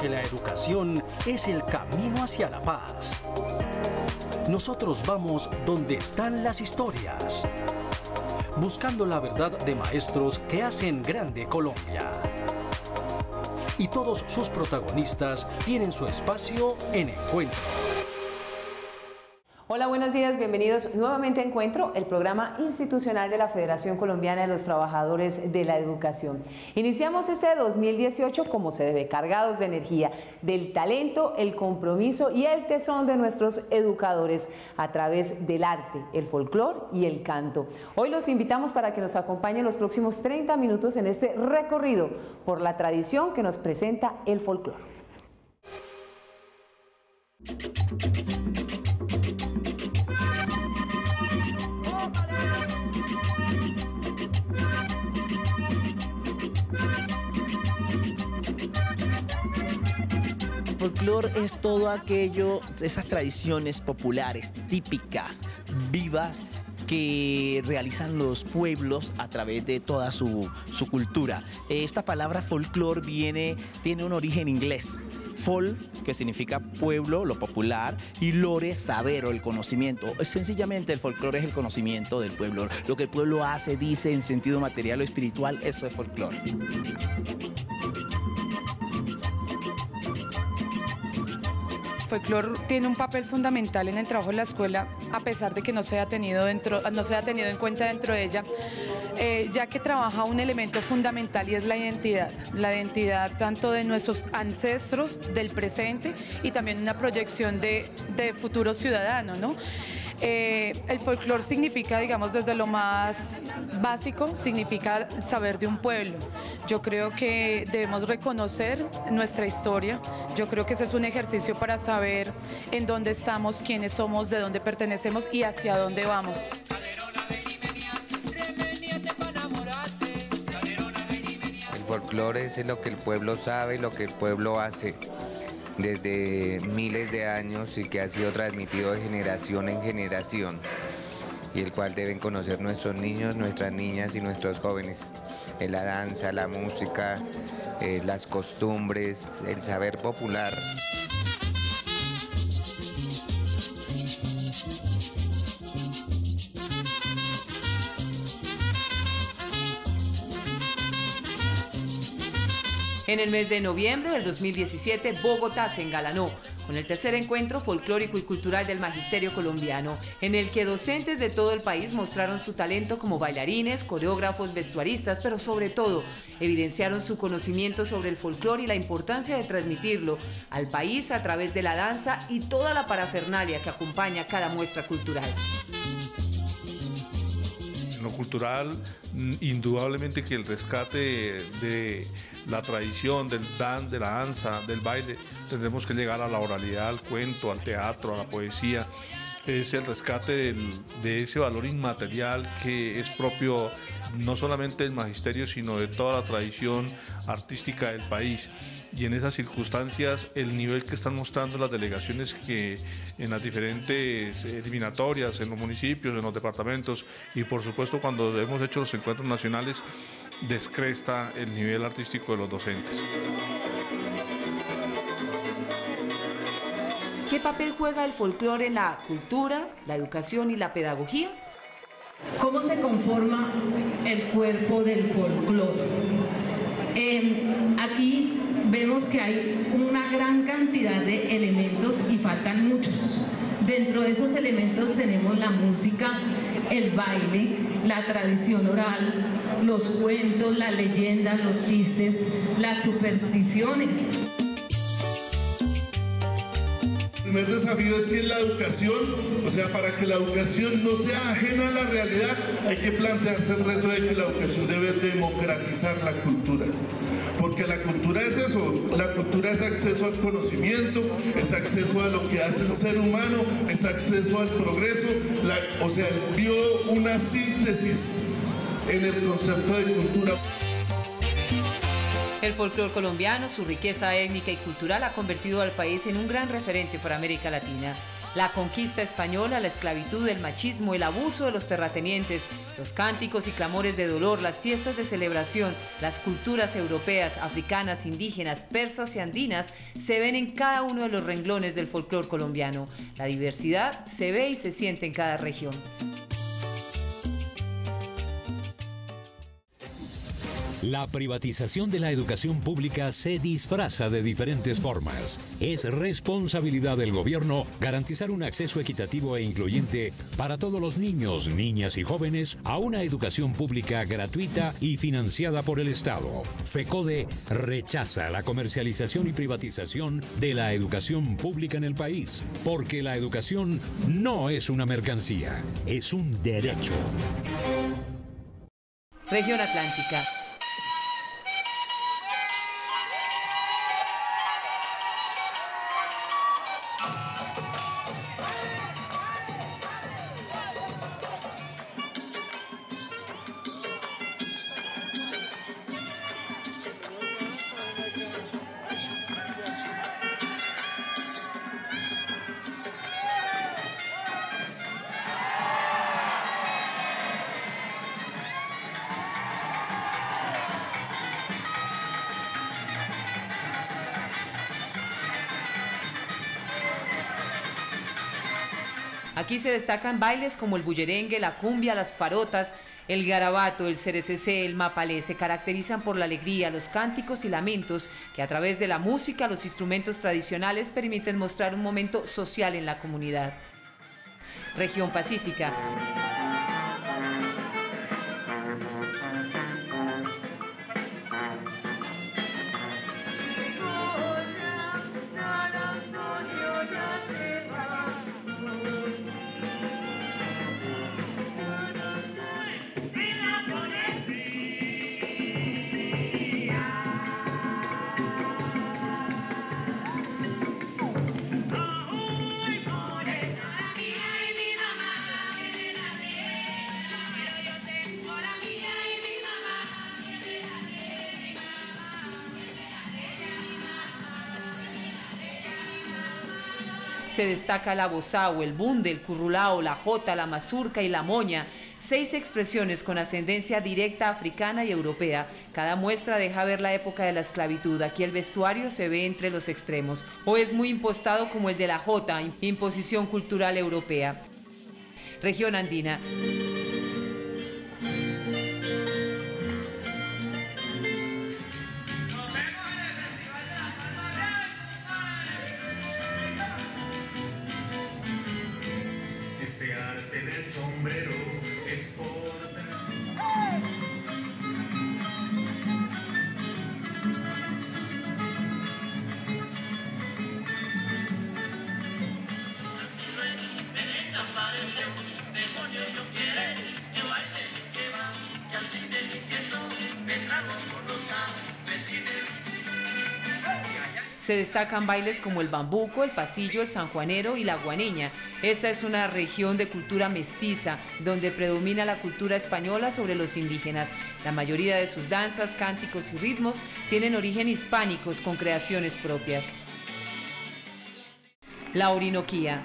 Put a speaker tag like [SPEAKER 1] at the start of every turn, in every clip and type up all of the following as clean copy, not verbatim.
[SPEAKER 1] que la educación es el camino hacia la paz. Nosotros vamos donde están las historias, buscando la verdad de maestros que hacen grande Colombia. Y todos sus protagonistas tienen su espacio en Encuentro.
[SPEAKER 2] Hola, buenos días, bienvenidos nuevamente a Encuentro, el programa institucional de la Federación Colombiana de los Trabajadores de la Educación. Iniciamos este 2018 como se debe, cargados de energía, del talento, el compromiso y el tesón de nuestros educadores a través del arte, el folclore y el canto. Hoy los invitamos para que nos acompañen los próximos 30 minutos en este recorrido por la tradición que nos presenta el folclore.
[SPEAKER 3] El folclore es todo aquello, esas tradiciones populares, típicas, vivas, que realizan los pueblos a través de toda su cultura. Esta palabra folclore tiene un origen inglés. Folk, que significa pueblo, lo popular, y lore, saber o el conocimiento. Sencillamente el folclore es el conocimiento del pueblo. Lo que el pueblo hace, dice en sentido material o espiritual, eso es folclore.
[SPEAKER 4] El folclore tiene un papel fundamental en el trabajo de la escuela, a pesar de que no se haya tenido en cuenta dentro de ella, ya que trabaja un elemento fundamental y es la identidad tanto de nuestros ancestros, del presente y también una proyección de futuro ciudadano, ¿no? El folclore significa, digamos, desde lo más básico, significa saber de un pueblo. Yo creo que debemos reconocer nuestra historia. Yo creo que ese es un ejercicio para saber en dónde estamos, quiénes somos, de dónde pertenecemos y hacia dónde vamos.
[SPEAKER 5] El folclore es lo que el pueblo sabe, lo que el pueblo hace desde miles de años y que ha sido transmitido de generación en generación y el cual deben conocer nuestros niños, nuestras niñas y nuestros jóvenes. La danza, la música, las costumbres, el saber popular.
[SPEAKER 2] En el mes de noviembre del 2017, Bogotá se engalanó con el tercer encuentro folclórico y cultural del magisterio colombiano, en el que docentes de todo el país mostraron su talento como bailarines, coreógrafos, vestuaristas, pero sobre todo evidenciaron su conocimiento sobre el folclore y la importancia de transmitirlo al país a través de la danza y toda la parafernalia que acompaña cada muestra cultural.
[SPEAKER 6] En lo cultural, indudablemente que el rescate de la tradición de la danza, del baile, tendremos que llegar a la oralidad, al cuento, al teatro, a la poesía. Es el rescate de ese valor inmaterial que es propio no solamente del magisterio, sino de toda la tradición artística del país. Y en esas circunstancias, el nivel que están mostrando las delegaciones que en las diferentes eliminatorias, en los municipios, en los departamentos y por supuesto cuando hemos hecho los encuentros nacionales, descresta el nivel artístico de los docentes.
[SPEAKER 2] ¿Qué papel juega el folclore en la cultura, la educación y la pedagogía?
[SPEAKER 7] ¿Cómo se conforma el cuerpo del folclore? Aquí vemos que hay una gran cantidad de elementos y faltan muchos. Dentro de esos elementos tenemos la música, el baile, la tradición oral, los cuentos, las leyendas, los chistes, las supersticiones.
[SPEAKER 8] El primer desafío es que la educación, o sea, para que la educación no sea ajena a la realidad, hay que plantearse el reto de que la educación debe democratizar la cultura. Porque la cultura es eso, la cultura es acceso al conocimiento, es acceso a lo que hace el ser humano, es acceso al progreso, o sea, vio una síntesis en el concepto de cultura.
[SPEAKER 2] El folclore colombiano, su riqueza étnica y cultural ha convertido al país en un gran referente para América Latina. La conquista española, la esclavitud, el machismo, el abuso de los terratenientes, los cánticos y clamores de dolor, las fiestas de celebración, las culturas europeas, africanas, indígenas, persas y andinas se ven en cada uno de los renglones del folclore colombiano. La diversidad se ve y se siente en cada región.
[SPEAKER 9] La privatización de la educación pública se disfraza de diferentes formas. Es responsabilidad del gobierno garantizar un acceso equitativo e incluyente para todos los niños, niñas y jóvenes a una educación pública gratuita y financiada por el Estado. FECODE rechaza la comercialización y privatización de la educación pública en el país, porque la educación no es una mercancía, es un derecho.
[SPEAKER 2] Región Atlántica. Aquí se destacan bailes como el bullerengue, la cumbia, las farotas, el garabato, el cerececé, el mapalé. Se caracterizan por la alegría, los cánticos y lamentos que a través de la música, los instrumentos tradicionales permiten mostrar un momento social en la comunidad. Región Pacífica. Se destaca la bozao, el bunde, el currulao, la jota, la mazurca y la moña. 6 expresiones con ascendencia directa africana y europea. Cada muestra deja ver la época de la esclavitud. Aquí el vestuario se ve entre los extremos. O es muy impostado como el de la jota, imposición cultural europea. Región Andina.
[SPEAKER 10] Este arte del sombrero es
[SPEAKER 2] Se destacan bailes como el bambuco, el pasillo, el sanjuanero y la guaneña. Esta es una región de cultura mestiza, donde predomina la cultura española sobre los indígenas. La mayoría de sus danzas, cánticos y ritmos tienen origen hispánicos con creaciones propias. La Orinoquía.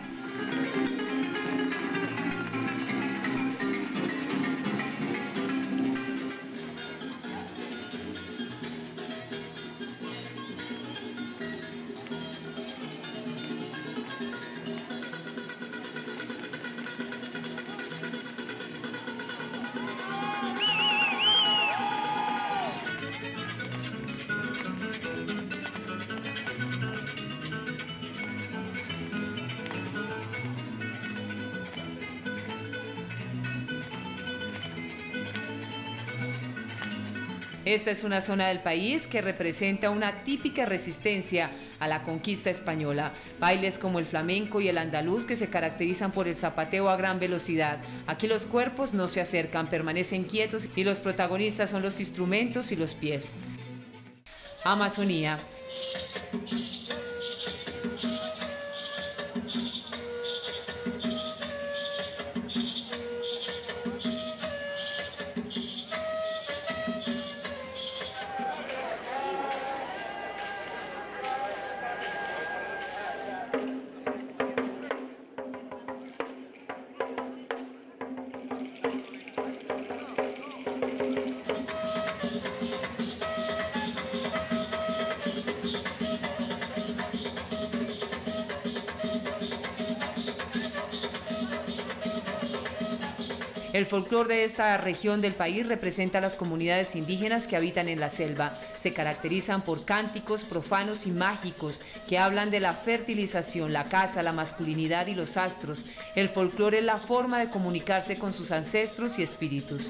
[SPEAKER 2] Esta es una zona del país que representa una típica resistencia a la conquista española. Bailes como el flamenco y el andaluz que se caracterizan por el zapateo a gran velocidad. Aquí los cuerpos no se acercan, permanecen quietos y los protagonistas son los instrumentos y los pies. Amazonía. El folclore de esta región del país representa a las comunidades indígenas que habitan en la selva. Se caracterizan por cánticos profanos y mágicos que hablan de la fertilización, la caza, la masculinidad y los astros. El folclore es la forma de comunicarse con sus ancestros y espíritus.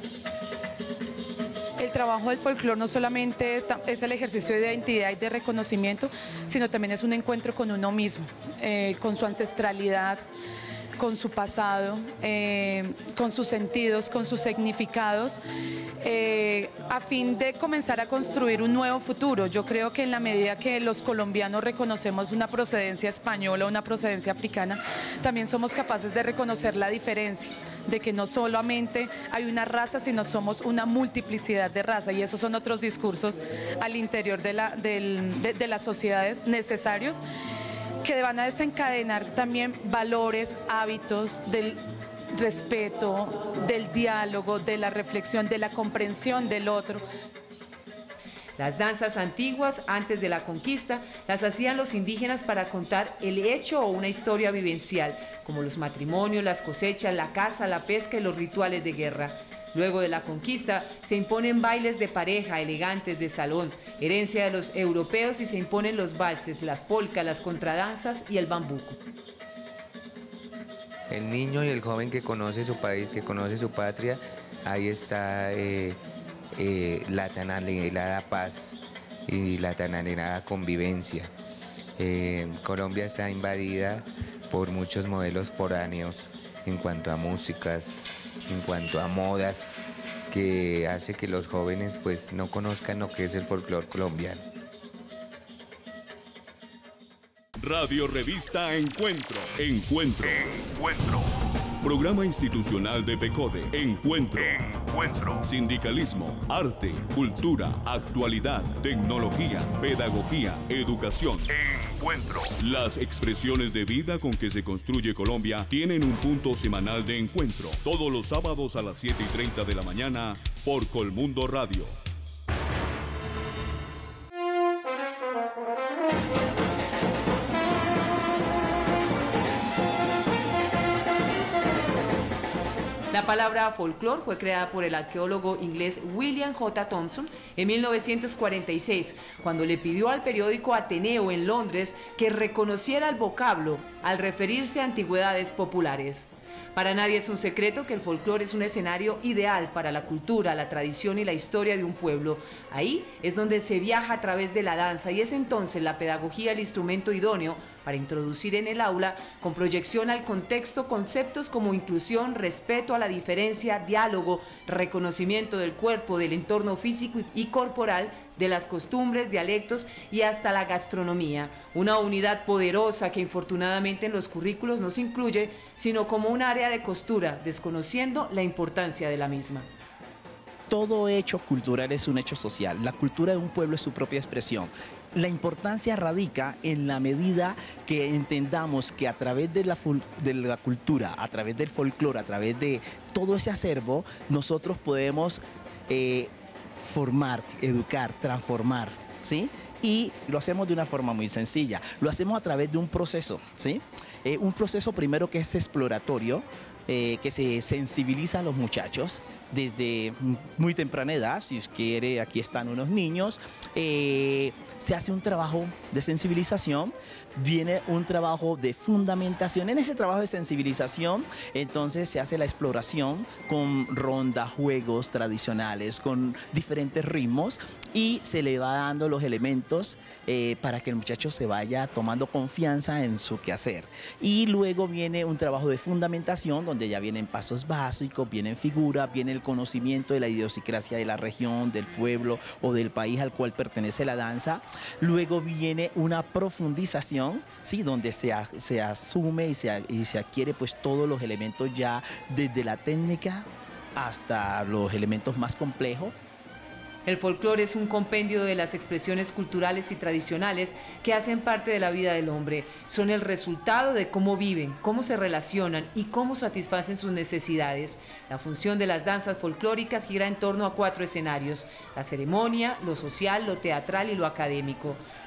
[SPEAKER 4] El trabajo del folclore no solamente es el ejercicio de identidad y de reconocimiento, sino también es un encuentro con uno mismo, con su ancestralidad, con su pasado, con sus sentidos, con sus significados, a fin de comenzar a construir un nuevo futuro. Yo creo que en la medida que los colombianos reconocemos una procedencia española, una procedencia africana, también somos capaces de reconocer la diferencia, de que no solamente hay una raza, sino somos una multiplicidad de razas, y esos son otros discursos al interior de las sociedades necesarios, que van a desencadenar también valores, hábitos del respeto, del diálogo, de la reflexión, de la comprensión del otro.
[SPEAKER 2] Las danzas antiguas, antes de la conquista, las hacían los indígenas para contar el hecho o una historia vivencial, como los matrimonios, las cosechas, la caza, la pesca y los rituales de guerra. Luego de la conquista se imponen bailes de pareja, elegantes, de salón, herencia de los europeos, y se imponen los valses, las polcas, las contradanzas y el bambuco.
[SPEAKER 5] El niño y el joven que conoce su país, que conoce su patria, ahí está la tan anhelada paz y la tan anhelada convivencia. Colombia está invadida por muchos modelos foráneos en cuanto a músicas, en cuanto a modas, que hace que los jóvenes pues no conozcan lo que es el folclore colombiano.
[SPEAKER 11] Radio Revista Encuentro. Programa institucional de PECODE. Encuentro. Sindicalismo, arte, cultura, actualidad, tecnología, pedagogía, educación. Encuentro. Las expresiones de vida con que se construye Colombia tienen un punto semanal de encuentro. Todos los sábados a las 7:30 de la mañana por Colmundo Radio.
[SPEAKER 2] La palabra folclore fue creada por el arqueólogo inglés William J. Thompson en 1946, cuando le pidió al periódico Ateneo en Londres que reconociera el vocablo al referirse a antigüedades populares. Para nadie es un secreto que el folclore es un escenario ideal para la cultura, la tradición y la historia de un pueblo. Ahí es donde se viaja a través de la danza, y es entonces la pedagogía el instrumento idóneo para introducir en el aula, con proyección al contexto, conceptos como inclusión, respeto a la diferencia, diálogo, reconocimiento del cuerpo, del entorno físico y corporal, de las costumbres, dialectos y hasta la gastronomía. Una unidad poderosa que infortunadamente en los currículos no se incluye, sino como un área de costura, desconociendo la importancia de la misma.
[SPEAKER 3] Todo hecho cultural es un hecho social. La cultura de un pueblo es su propia expresión. La importancia radica en la medida que entendamos que a través de la cultura, a través del folclore, a través de todo ese acervo, nosotros podemos formar, educar, transformar, ¿sí? Y lo hacemos de una forma muy sencilla. Lo hacemos a través de un proceso, ¿sí? Un proceso primero que es exploratorio, que se sensibiliza a los muchachos desde muy temprana edad. Si quiere, aquí están unos niños. Se hace un trabajo de sensibilización, viene un trabajo de fundamentación. En ese trabajo de sensibilización, entonces se hace la exploración con rondas, juegos tradicionales, con diferentes ritmos, y se le va dando los elementos para que el muchacho se vaya tomando confianza en su quehacer. Y luego viene un trabajo de fundamentación, donde ya vienen pasos básicos, vienen figuras, viene el conocimiento de la idiosincrasia de la región, del pueblo o del país al cual pertenece la danza. Luego viene una profundización, ¿sí? Donde se asume y se adquiere pues todos los elementos, ya desde la técnica hasta los elementos más complejos.
[SPEAKER 2] El folclore es un compendio de las expresiones culturales y tradicionales que hacen parte de la vida del hombre. Son el resultado de cómo viven, cómo se relacionan y cómo satisfacen sus necesidades. La función de las danzas folclóricas gira en torno a 4 escenarios: la ceremonia, lo social, lo teatral y lo académico.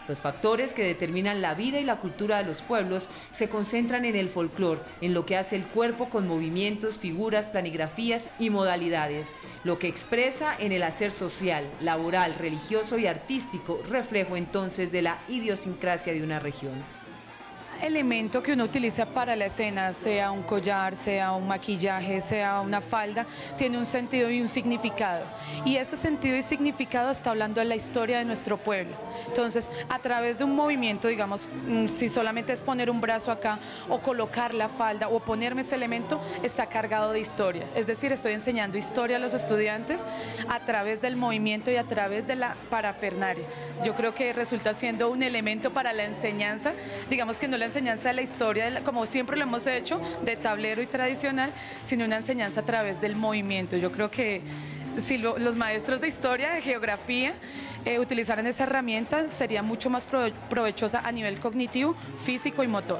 [SPEAKER 2] Los factores que determinan la vida y la cultura de los pueblos se concentran en el folclore, en lo que hace el cuerpo con movimientos, figuras, planigrafías y modalidades, lo que expresa en el hacer social, laboral, religioso y artístico, reflejo entonces de la idiosincrasia de una región.
[SPEAKER 4] Elemento que uno utiliza para la escena, sea un collar, sea un maquillaje, sea una falda, tiene un sentido y un significado. Y ese sentido y significado está hablando de la historia de nuestro pueblo. Entonces, a través de un movimiento, digamos, si solamente es poner un brazo acá o colocar la falda o ponerme ese elemento, está cargado de historia. Es decir, estoy enseñando historia a los estudiantes a través del movimiento y a través de la parafernalia. Yo creo que resulta siendo un elemento para la enseñanza, digamos que no la enseñanza de la historia, como siempre lo hemos hecho, de tablero y tradicional, sino una enseñanza a través del movimiento. Yo creo que si los maestros de historia, de geografía, utilizaran esa herramienta, sería mucho más provechosa a nivel cognitivo, físico y motor.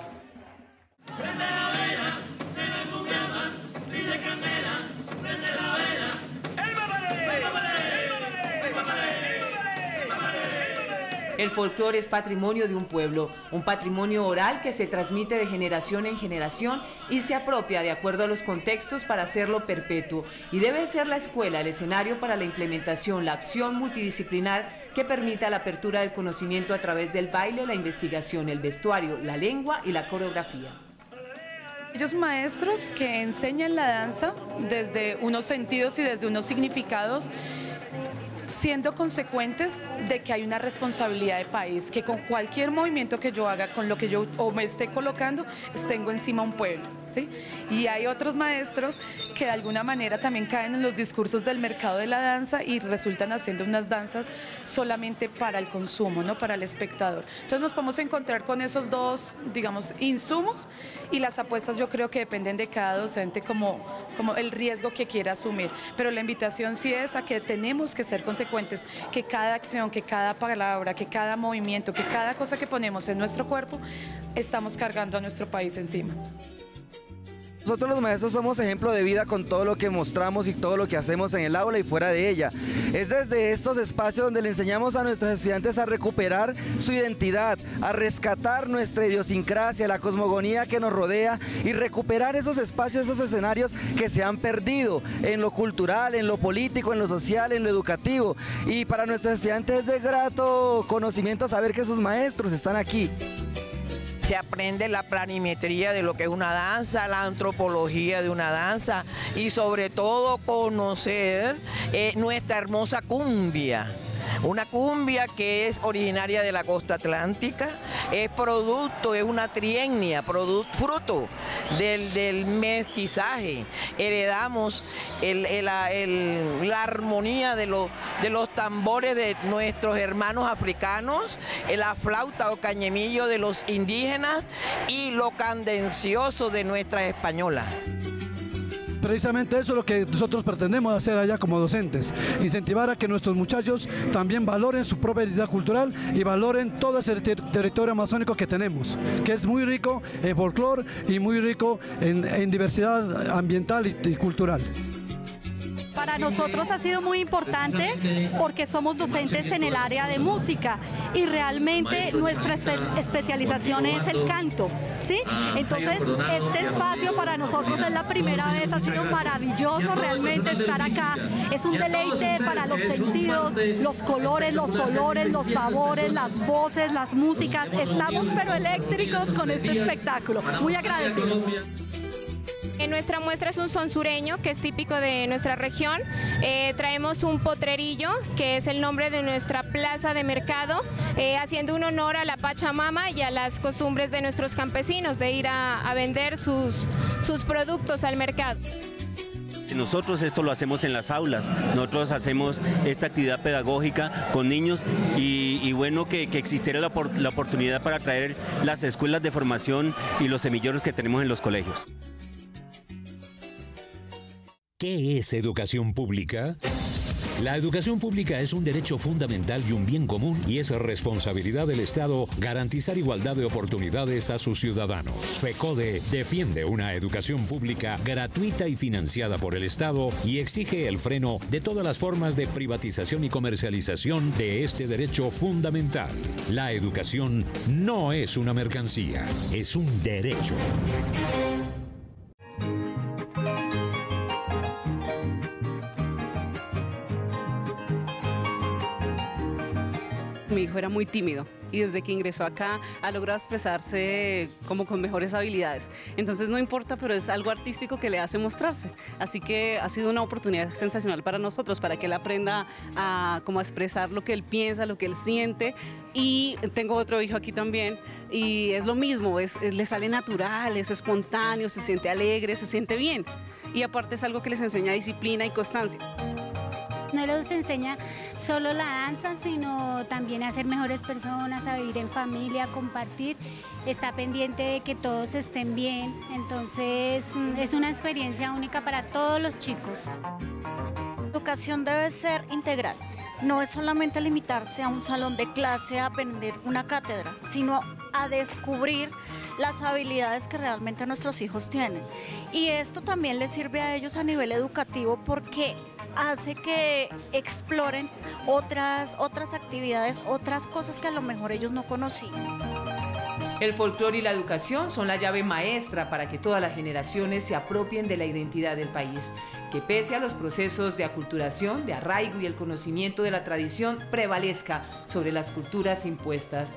[SPEAKER 2] El folclore es patrimonio de un pueblo, un patrimonio oral que se transmite de generación en generación y se apropia de acuerdo a los contextos para hacerlo perpetuo. Y debe ser la escuela el escenario para la implementación, la acción multidisciplinar que permita la apertura del conocimiento a través del baile, la investigación, el vestuario, la lengua y la coreografía.
[SPEAKER 4] Aquellos maestros que enseñan la danza desde unos sentidos y desde unos significados, siendo consecuentes de que hay una responsabilidad de país, que con cualquier movimiento que yo haga, con lo que yo o me esté colocando, tengo encima un pueblo, ¿sí? Y hay otros maestros que de alguna manera también caen en los discursos del mercado de la danza y resultan haciendo unas danzas solamente para el consumo, ¿no? Para el espectador. Entonces nos podemos encontrar con esos dos, digamos, insumos, y las apuestas yo creo que dependen de cada docente como el riesgo que quiera asumir. Pero la invitación sí es a que tenemos que ser consecuentes, que cada acción, que cada palabra, que cada movimiento, que cada cosa que ponemos en nuestro cuerpo, estamos cargando a nuestro país encima.
[SPEAKER 12] Nosotros los maestros somos ejemplo de vida con todo lo que mostramos y todo lo que hacemos en el aula y fuera de ella. Es desde estos espacios donde le enseñamos a nuestros estudiantes a recuperar su identidad, a rescatar nuestra idiosincrasia, la cosmogonía que nos rodea y recuperar esos espacios, esos escenarios que se han perdido en lo cultural, en lo político, en lo social, en lo educativo. Y para nuestros estudiantes es de grato conocimiento saber que sus maestros están aquí.
[SPEAKER 13] Se aprende la planimetría de lo que es una danza, la antropología de una danza y sobre todo conocer nuestra hermosa cumbia. Una cumbia que es originaria de la costa atlántica, es producto, es una triennia, fruto del mestizaje. Heredamos la armonía de los tambores de nuestros hermanos africanos, la flauta o cañemillo de los indígenas y lo candencioso de nuestras españolas.
[SPEAKER 14] Precisamente eso es lo que nosotros pretendemos hacer allá como docentes, incentivar a que nuestros muchachos también valoren su propia identidad cultural y valoren todo ese territorio amazónico que tenemos, que es muy rico en folclore y muy rico en diversidad ambiental y cultural.
[SPEAKER 15] Para nosotros ha sido muy importante porque somos docentes en el área de música y realmente nuestra especialización es el canto, ¿sí? Entonces este espacio para nosotros es la primera vez, ha sido maravilloso realmente estar acá, es un deleite para los sentidos, los colores, los olores, los sabores, las voces, las músicas, estamos pero eléctricos con este espectáculo, muy agradecidos.
[SPEAKER 16] Nuestra muestra es un son sureño, que es típico de nuestra región. Traemos un potrerillo, que es el nombre de nuestra plaza de mercado, haciendo un honor a la Pachamama y a las costumbres de nuestros campesinos de ir a vender sus productos al mercado.
[SPEAKER 17] Nosotros esto lo hacemos en las aulas, nosotros hacemos esta actividad pedagógica con niños y bueno que existiera la oportunidad para traer las escuelas de formación y los semilleros que tenemos en los colegios.
[SPEAKER 9] ¿Qué es educación pública? La educación pública es un derecho fundamental y un bien común y es responsabilidad del Estado garantizar igualdad de oportunidades a sus ciudadanos. FECODE defiende una educación pública gratuita y financiada por el Estado y exige el freno de todas las formas de privatización y comercialización de este derecho fundamental. La educación no es una mercancía, es un derecho.
[SPEAKER 18] Mi hijo era muy tímido y desde que ingresó acá ha logrado expresarse como con mejores habilidades. Entonces no importa, pero es algo artístico que le hace mostrarse. Así que ha sido una oportunidad sensacional para nosotros, para que él aprenda a expresar lo que él piensa, lo que él siente. Y tengo otro hijo aquí también y es lo mismo, le sale natural, es espontáneo, se siente alegre, se siente bien. Y aparte es algo que les enseña disciplina y constancia.
[SPEAKER 19] No les enseña solo la danza, sino también a ser mejores personas, a vivir en familia, a compartir. Está pendiente de que todos estén bien, entonces es una experiencia única para todos los chicos.
[SPEAKER 20] La educación debe ser integral. No es solamente limitarse a un salón de clase, a aprender una cátedra, sino a descubrir las habilidades que realmente nuestros hijos tienen. Y esto también les sirve a ellos a nivel educativo porque hace que exploren otras actividades, otras cosas que a lo mejor ellos no conocían.
[SPEAKER 2] El folclore y la educación son la llave maestra para que todas las generaciones se apropien de la identidad del país, que pese a los procesos de aculturación, de arraigo y el conocimiento de la tradición prevalezca sobre las culturas impuestas.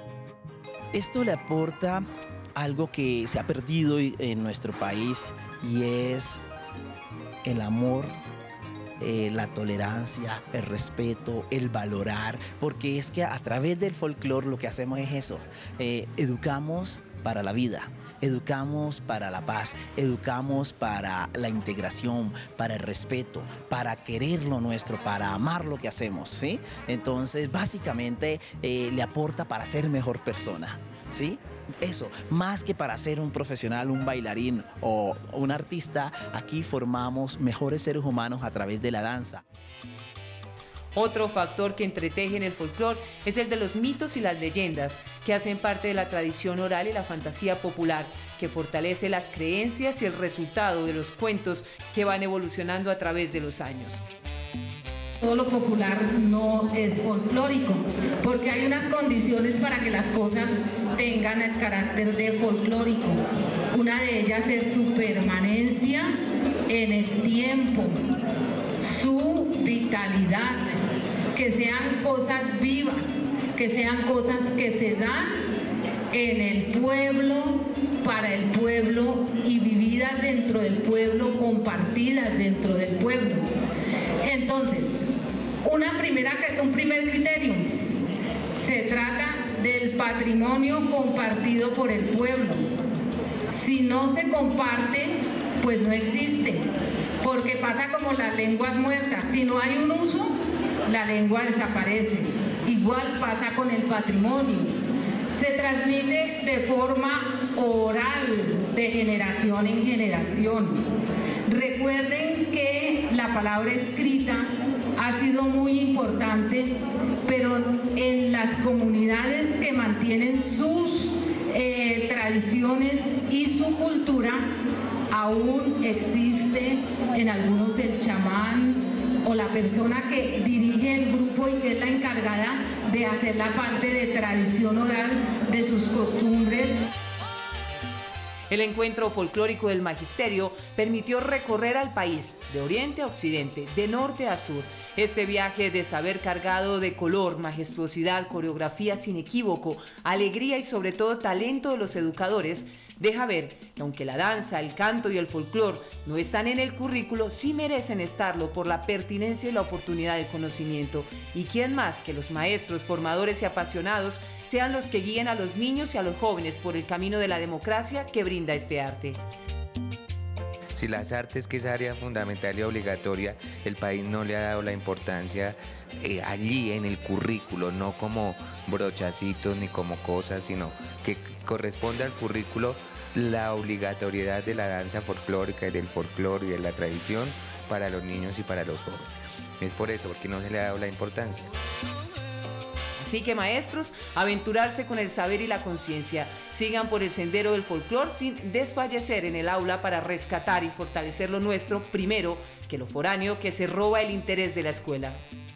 [SPEAKER 3] Esto le aporta algo que se ha perdido en nuestro país y es el amor, la tolerancia, el respeto, el valorar, porque es que a través del folclore lo que hacemos es eso, educamos para la vida. Educamos para la paz, educamos para la integración, para el respeto, para querer lo nuestro, para amar lo que hacemos, ¿sí? Entonces, básicamente, le aporta para ser mejor persona, ¿sí? Eso, más que para ser un profesional, un bailarín o un artista, aquí formamos mejores seres humanos a través de la danza.
[SPEAKER 2] Otro factor que entreteje en el folclore es el de los mitos y las leyendas, que hacen parte de la tradición oral y la fantasía popular, que fortalece las creencias y el resultado de los cuentos que van evolucionando a través de los años.
[SPEAKER 7] Todo lo popular no es folclórico, porque hay unas condiciones para que las cosas tengan el carácter de folclórico. Una de ellas es su permanencia en el tiempo, su vitalidad, que sean cosas vivas, que sean cosas que se dan en el pueblo, para el pueblo y vividas dentro del pueblo, compartidas dentro del pueblo. Entonces, un primer criterio, se trata del patrimonio compartido por el pueblo. Si no se comparte, pues no existe, porque pasa como las lenguas muertas, si no hay un uso, la lengua desaparece. Igual pasa con el patrimonio, se transmite de forma oral, de generación en generación. Recuerden que la palabra escrita ha sido muy importante, pero en las comunidades que mantienen sus tradiciones y su cultura, aún existe en algunos el chamán o la persona que dirige el grupo y que es la encargada de hacer la parte de tradición oral de sus costumbres.
[SPEAKER 2] El encuentro folclórico del Magisterio permitió recorrer al país, de oriente a occidente, de norte a sur. Este viaje de saber cargado de color, majestuosidad, coreografía sin equívoco, alegría y sobre todo talento de los educadores, deja ver que aunque la danza, el canto y el folclore no están en el currículo, sí merecen estarlo por la pertinencia y la oportunidad de conocimiento. Y quién más que los maestros, formadores y apasionados sean los que guíen a los niños y a los jóvenes por el camino de la democracia que brinda este arte.
[SPEAKER 5] Si las artes, que es área fundamental y obligatoria, el país no le ha dado la importancia allí en el currículo, no como brochacitos ni como cosas, sino que corresponde al currículo la obligatoriedad de la danza folclórica y del folclore y de la tradición para los niños y para los jóvenes. Es por eso, porque no se le ha dado la importancia.
[SPEAKER 2] Así que maestros, aventurarse con el saber y la conciencia. Sigan por el sendero del folclore sin desfallecer en el aula para rescatar y fortalecer lo nuestro primero que lo foráneo que se roba el interés de la escuela.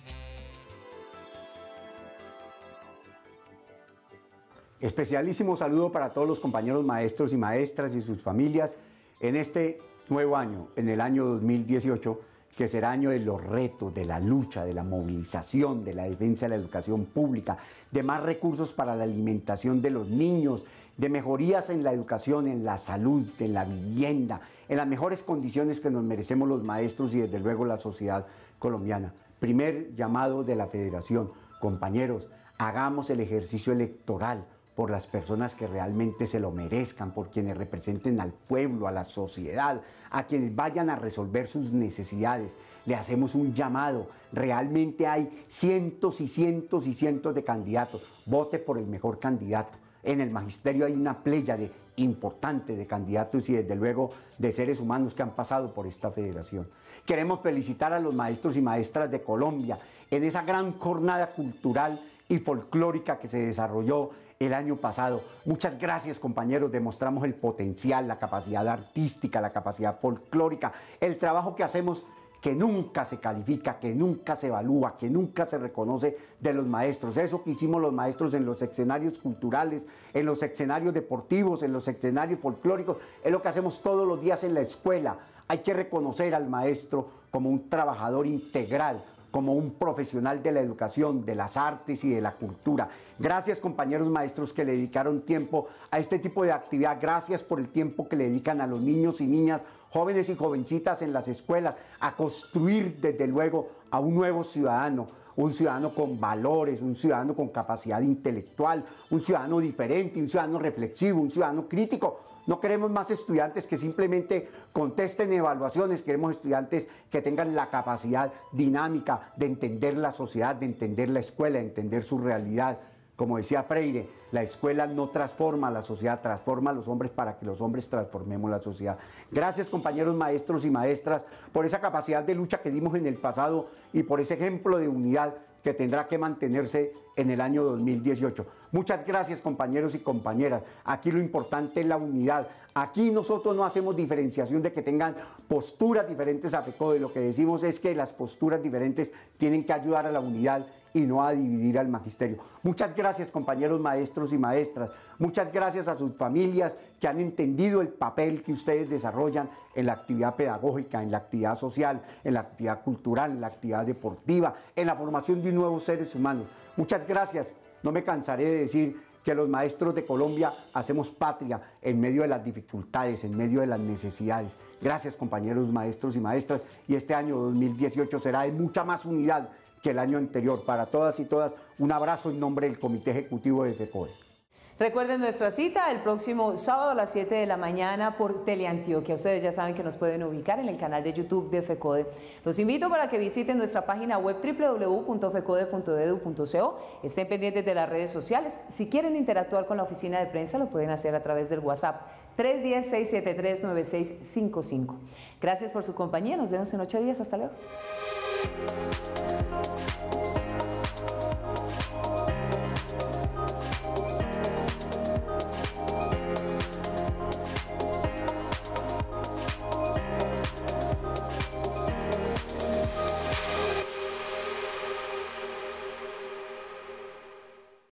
[SPEAKER 21] Especialísimo saludo para todos los compañeros maestros y maestras y sus familias en este nuevo año, en el año 2018, que será año de los retos, de la lucha, de la movilización, de la defensa de la educación pública, de más recursos para la alimentación de los niños, de mejorías en la educación, en la salud, en la vivienda, en las mejores condiciones que nos merecemos los maestros y desde luego la sociedad colombiana. Primer llamado de la Federación, compañeros, hagamos el ejercicio electoral por las personas que realmente se lo merezcan, por quienes representen al pueblo, a la sociedad, a quienes vayan a resolver sus necesidades. Le hacemos un llamado. Realmente hay cientos y cientos y cientos de candidatos. Vote por el mejor candidato. En el magisterio hay una pléyade importante de candidatos y desde luego de seres humanos que han pasado por esta federación. Queremos felicitar a los maestros y maestras de Colombia en esa gran jornada cultural y folclórica que se desarrolló el año pasado. Muchas gracias, compañeros, demostramos el potencial, la capacidad artística, la capacidad folclórica, el trabajo que hacemos que nunca se califica, que nunca se evalúa, que nunca se reconoce de los maestros. Eso que hicimos los maestros en los escenarios culturales, en los escenarios deportivos, en los escenarios folclóricos, es lo que hacemos todos los días en la escuela. Hay que reconocer al maestro como un trabajador integral, como un profesional de la educación, de las artes y de la cultura. Gracias, compañeros maestros que le dedicaron tiempo a este tipo de actividad. Gracias por el tiempo que le dedican a los niños y niñas, jóvenes y jovencitas en las escuelas, a construir desde luego a un nuevo ciudadano, un ciudadano con valores, un ciudadano con capacidad intelectual, un ciudadano diferente, un ciudadano reflexivo, un ciudadano crítico. No queremos más estudiantes que simplemente contesten evaluaciones, queremos estudiantes que tengan la capacidad dinámica de entender la sociedad, de entender la escuela, de entender su realidad. Como decía Freire, la escuela no transforma a la sociedad, transforma a los hombres para que los hombres transformemos la sociedad. Gracias, compañeros maestros y maestras, por esa capacidad de lucha que dimos en el pasado y por ese ejemplo de unidad que tendrá que mantenerse en el año 2018. Muchas gracias, compañeros y compañeras. Aquí lo importante es la unidad. Aquí nosotros no hacemos diferenciación de que tengan posturas diferentes a FECODE. Lo que decimos es que las posturas diferentes tienen que ayudar a la unidad y no a dividir al magisterio. Muchas gracias, compañeros maestros y maestras. Muchas gracias a sus familias que han entendido el papel que ustedes desarrollan en la actividad pedagógica, en la actividad social, en la actividad cultural, en la actividad deportiva, en la formación de nuevos seres humanos. Muchas gracias. No me cansaré de decir que los maestros de Colombia hacemos patria en medio de las dificultades, en medio de las necesidades. Gracias, compañeros maestros y maestras. Y este año 2018 será de mucha más unidad que el año anterior. Para todas y todas, un abrazo en nombre del Comité Ejecutivo de FECODE.
[SPEAKER 2] Recuerden nuestra cita el próximo sábado a las 7 de la mañana por Teleantioquia. Ustedes ya saben que nos pueden ubicar en el canal de YouTube de FECODE. Los invito para que visiten nuestra página web www.fecode.edu.co. Estén pendientes de las redes sociales. Si quieren interactuar con la oficina de prensa, lo pueden hacer a través del WhatsApp 310-673-9655. Gracias por su compañía. Nos vemos en 8 días. Hasta luego.